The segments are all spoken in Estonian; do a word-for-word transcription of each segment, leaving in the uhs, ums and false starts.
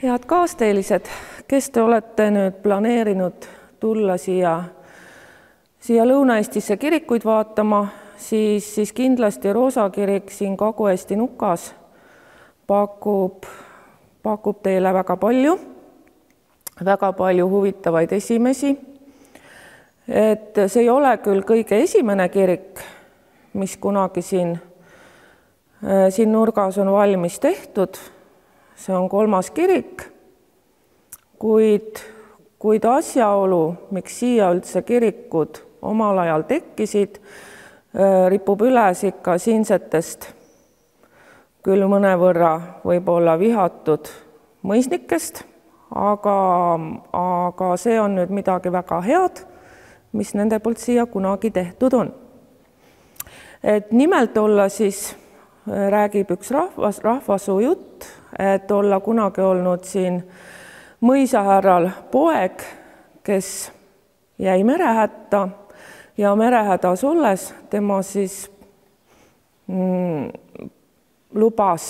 Head kaasteelised, kes te olete nüüd planeerinud tulla siia, siia Lõuna-Eestisse kirikuid vaatama, siis, siis kindlasti Roosa kirik siin Kagu-Eesti nukas pakub, pakub teile väga palju, väga palju huvitavaid esimesi. Et see ei ole küll kõige esimene kirik, mis kunagi siin, siin nurgas on valmis tehtud. See on kolmas kirik, kuid, kuid asjaolu, miks siia üldse kirikud omal ajal tekkisid, ripub üles ikka siinsetest küll mõnevõrra võib-olla vihatud mõisnikest, aga, aga see on nüüd midagi väga head, mis nende poolt siia kunagi tehtud on. Et nimelt olla siis räägib üks rahvas, rahvasuu jutt, et olla kunagi olnud siin mõisahärral poeg, kes jäi merehätta ja merehädas olles tema siis mm, lubas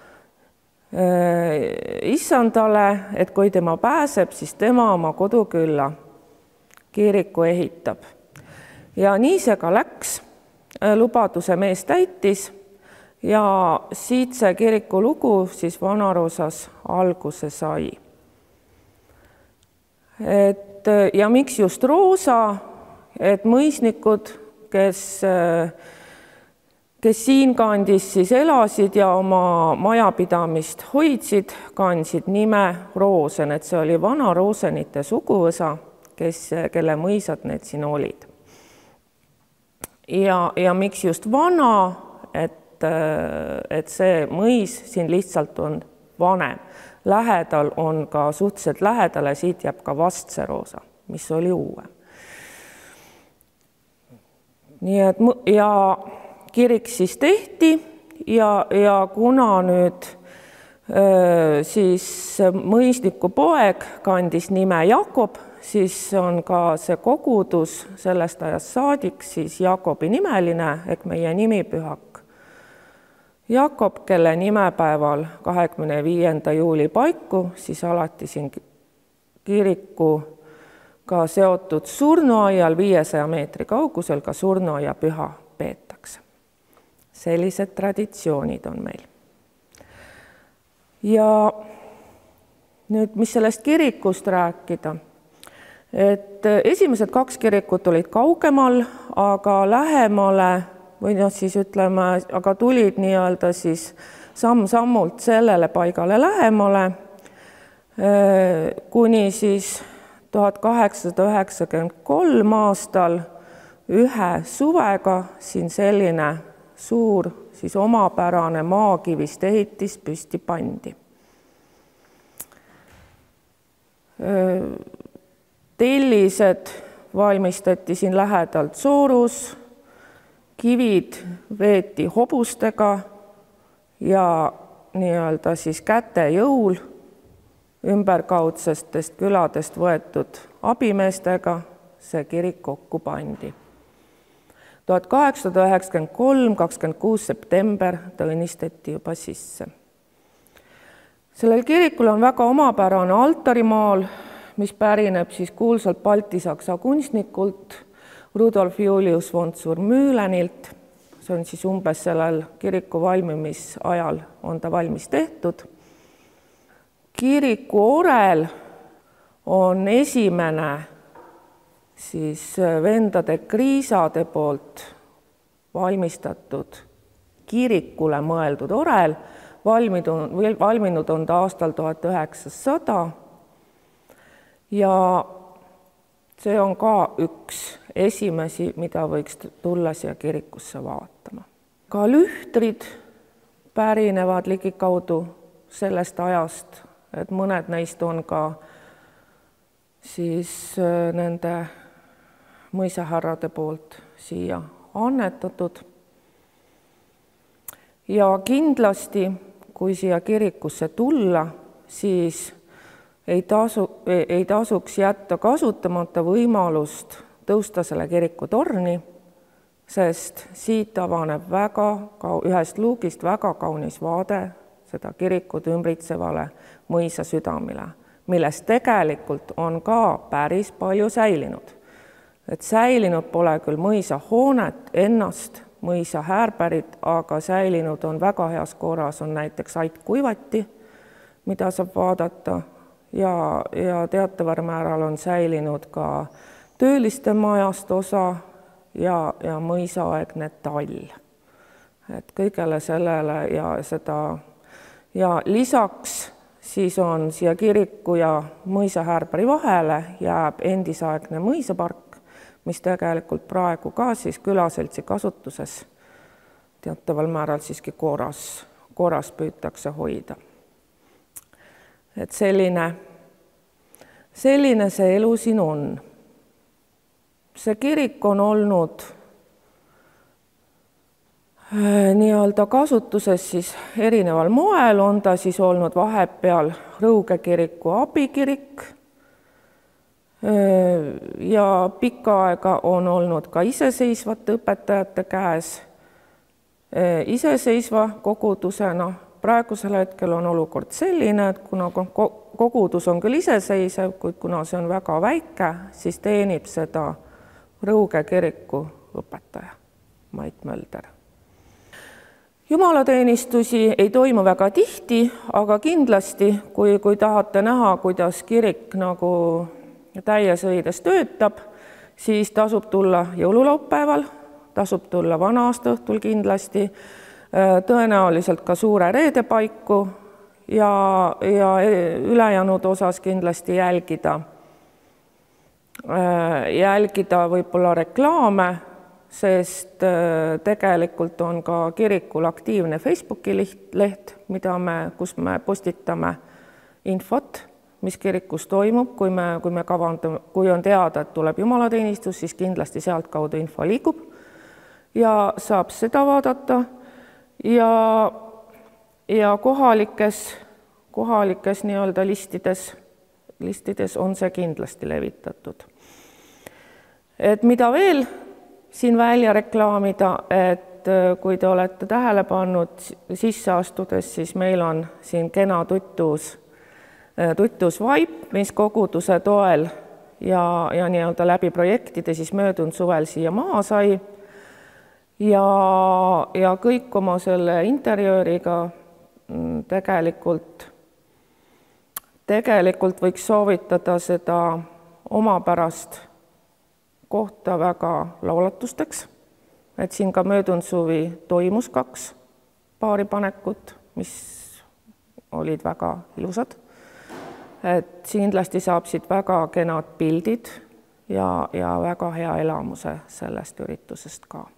äh, issandale, et kui tema pääseb, siis tema oma kodukülla kiriku ehitab. Ja nii see ka läks, lubaduse mees täitis. Ja siit see kiriku lugu siis Vana-Roosas alguse sai. Et, ja miks just Roosa, et mõisnikud, kes, kes siin kandis siis elasid ja oma majapidamist hoidsid, kandsid nime Roosen, et see oli Vana-Roosenite suguvõsa, kes, kelle mõisad need siin olid. Ja, ja miks just vana, et et see mõis siin lihtsalt on vanem. Lähedal on ka suhteliselt lähedale, siit jääb ka Vastse-Roosa, mis oli uuem. Nii et ja kirik siis tehti ja, ja kuna nüüd siis mõisniku poeg kandis nime Jakob, siis on ka see kogudus sellest ajast saadik siis Jakobi nimeline, ehk meie nimipühak Jakob, kelle nimepäeval kahekümne viienda juuli paiku, siis alati siin kirikuga seotud surnuaial viiesaja meetri kaugusel ka surnuaia püha peetakse. Sellised traditsioonid on meil. Ja nüüd, mis sellest kirikust rääkida? Et esimesed kaks kirikut olid kaugemal, aga lähemale või noh, siis ütleme, aga tulid nii-öelda siis samm-sammult sellele paigale lähemale, kuni siis tuhat kaheksasada üheksakümmend kolm aastal ühe suvega siin selline suur siis omapärane maakivist ehitis püsti pandi. Tellised valmistati siin lähedalt Soorus, kivid veeti hobustega ja nii-öelda siis käte jõul ümberkaudsestest küladest võetud abimeestega see kirik kokku pandi. tuhat kaheksasada üheksakümmend kolm, kakskümmend kuus september ta õnnistati juba sisse. Sellel kirikul on väga omapärane altarimaal, mis pärineb siis kuulsalt baltisaksa kunstnikult Rudolf Julius von Zur-Mühlenilt. See on siis umbes sellel kiriku valmimisajal on ta valmis tehtud. Kiriku orel on esimene siis vendade Kriisade poolt valmistatud kirikule mõeldud orel. Valminud, valminud on ta aastal tuhat üheksasada ja see on ka üks esimesi, mida võiks tulla siia kirikusse vaatama. Ka lühtrid pärinevad ligikaudu sellest ajast, et mõned neist on ka siis nende mõisahärrade poolt siia annetatud. Ja kindlasti, kui siia kirikusse tulla, siis Ei, tasu, ei tasuks jätta kasutamata võimalust tõusta selle kiriku torni, sest siit avaneb väga, ühest luugist väga kaunis vaade seda kirikut ümbritsevale mõisa südamile, millest tegelikult on ka päris palju säilinud. Et säilinud pole küll mõisa hoonet ennast, mõisa häärpärit, aga säilinud on väga heas korras, on näiteks Ait Kuivati, mida saab vaadata ja, ja teataval määral on säilinud ka tööliste majast osa ja, ja mõisaaegne tall. Et kõigele sellele ja seda ja lisaks siis on siia kiriku ja mõisa häärpäri vahele jääb endisaegne mõisapark, mis tegelikult praegu ka siis külaseltsi kasutuses teataval määral siiski korras, korras püütakse hoida. Et selline, selline see elu siin on. See kirik on olnud nii-öelda kasutuses siis erineval moel, on ta siis olnud vahepeal Rõuge kiriku abikirik ja pikka aega on olnud ka iseseisvate õpetajate käes iseseisva kogudusena. Praegusel hetkel on olukord selline, et kuna kogudus on küll iseseisev, kuid kuna see on väga väike, siis teenib seda Rõuge kiriku õpetaja Mait Mölder. Jumalateenistusi ei toimu väga tihti, aga kindlasti, kui, kui tahate näha, kuidas kirik nagu täies õides töötab, siis tasub tulla jõululaupäeval, tasub tulla vana-aasta õhtul kindlasti, tõenäoliselt ka suure reede paiku ja, ja ülejäänud osas kindlasti jälgida, jälgida võib-olla reklaame, sest tegelikult on ka kirikul aktiivne Facebooki leht, mida me, kus me postitame infot, mis kirikus toimub, kui me, kui me kavandame, kui on teada, et tuleb jumalateenistus, siis kindlasti sealt kaudu info liigub ja saab seda vaadata ja, ja kohalikes, kohalikes nii-öelda listides, listides on see kindlasti levitatud. Et mida veel siin välja reklaamida, et kui te olete tähele pannud sisse astudes, siis meil on siin kena tutus tutusvaip, mis koguduse toel ja, ja nii-öelda läbi projektide siis möödunud suvel siia maha sai ja, ja kõik oma selle interjööriga tegelikult, tegelikult võiks soovitada seda omapärast kohta väga laulatusteks, et siin ka möödunud suvi toimus kaks paaripanekut, mis olid väga ilusad. Et kindlasti saab siit väga kenad pildid ja, ja väga hea elamuse sellest üritusest ka.